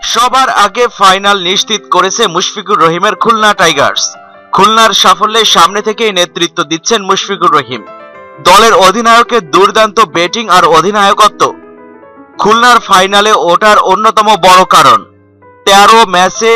সবার আগে ফাইনাল নিশ্চিত করেছে মুশফিকুর রহিমের খুলনা টাইগার্স। খুলনার সাফল্যে সামনে থেকেই নেতৃত্ব দিচ্ছেন মুশফিকুর রহিম। দলের অধিনায়কের দুর্দান্ত ব্যাটিং আর অধিনায়কত্ব খুলনার ফাইনালে ওঠার অন্যতম বড় কারণ। 13 ম্যাচে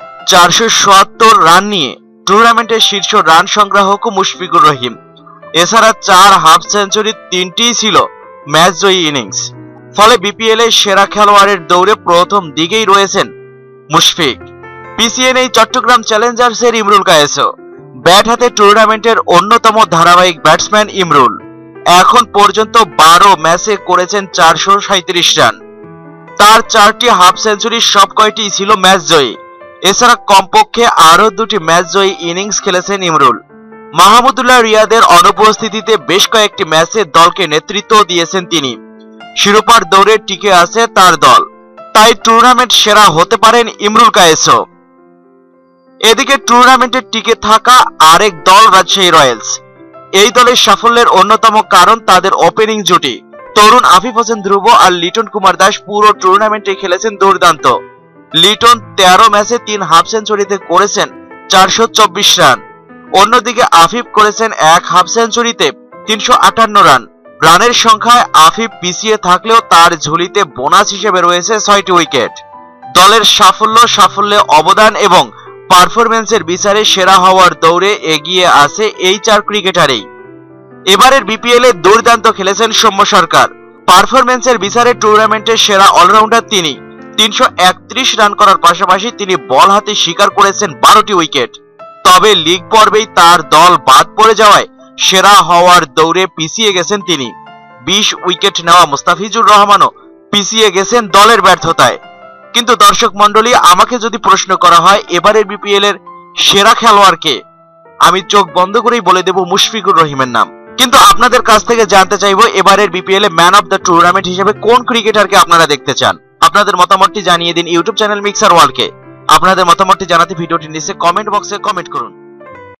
477 রান নিয়ে টুর্নামেন্টের শীর্ষ রান সংগ্রাহক মুশফিকুর রহিম। এছাড়া 4 হাফ সেঞ্চুরি, 3টিই ছিল ম্যাচ জয়ী ইনিংস। ফলে বিপিএল এর সেরা খেলোয়াড়ের দৌড়ে প্রথম দিকেই রয়েছেন মুশফিক। পিসিএ নেই চট্টগ্রাম চ্যালেঞ্জার্সের ইমরুল কায়েসও। ব্যাট হাতে টুর্নামেন্টের অন্যতম ধারাবাহিক ব্যাটসম্যান ইমরুল এখন পর্যন্ত 12 ম্যাচে করেছেন 437 রান। তার 4টি হাফ সেঞ্চুরি সবকয়টি ছিল ম্যাচ জয়ী। এছাড়া কমপক্ষে আরও 2টি ম্যাচ জয়ী ইনিংস খেলেছেন ইমরুল। মাহমুদুল্লাহ রিয়াদের অনুপস্থিতিতে বেশ কয়েকটি ম্যাচে দলকে নেতৃত্ব দিয়েছেন তিনি। শিরোপার দৌড়ে টিকে আছে তার দল, তাই টুর্নামেন্ট সেরা হতে পারেন ইমরুল কায়েসও। এদিকে টুর্নামেন্টে টিকে থাকা আরেক দল রাজশাহী রয়্যালস। এই দলের সাফল্যের অন্যতম কারণ তাদের ওপেনিং জুটি। তরুণ আফিফ হোসেন ধ্রুব আর লিটন কুমার দাস পুরো টুর্নামেন্টে খেলেছেন দুর্দান্ত। লিটন 13 ম্যাচে 3 হাফ সেঞ্চুরিতে করেছেন 424 রান। অন্যদিকে আফিফ করেছেন 1 হাফ সেঞ্চুরিতে 358 রান। রানের সংখ্যায় আফিফ পিছিয়ে থাকলেও তার ঝুলিতে বোনাস হিসেবে রয়েছে 6টি উইকেট। দলের সাফল্যে অবদান এবং পারফরম্যান্সের বিচারে সেরা হওয়ার দৌড়ে এগিয়ে আছে এই 4 ক্রিকেটারই। এবারের বিপিএল এ দুর্দান্ত খেলেছেন সৌম্য সরকার। পারফরম্যান্সের বিচারে টুর্নামেন্টের সেরা অলরাউন্ডার তিনি। 331 রান করার পাশাপাশি তিনি বল হাতে শিকার করেছেন 12টি উইকেট। তবে লিগ পর্বেই তার দল বাদ পড়ে যাওয়ায় সেরা হওয়ার দৌড়ে পিছিয়ে গেছেন তিনি। 20 উইকেট নেওয়া মুস্তাফিজুর রহমানও পিছিয়ে গেছেন দলের ব্যর্থতায়। কিন্তু দর্শক মন্ডলী, আমাকে যদি প্রশ্ন করা হয় এবারের বিপিএল এর সেরা খেলোয়াড়কে, আমি চোখ বন্ধ করেই বলে দেব মুশফিকুর রহিমের নাম। কিন্তু আপনাদের কাছ থেকে জানতে চাইবো এবারের বিপিএল এ ম্যান অফ দ্য টুর্নামেন্ট হিসেবে কোন ক্রিকেটারকে আপনারা দেখতে চান। আপনাদের মতামতটি জানিয়ে দিন ইউটিউব চ্যানেল মিক্সার ওয়ার্ল্ডকে। আপনাদের মতামতটি জানাতে ভিডিওটির নিচে কমেন্ট বক্সে কমেন্ট করুন।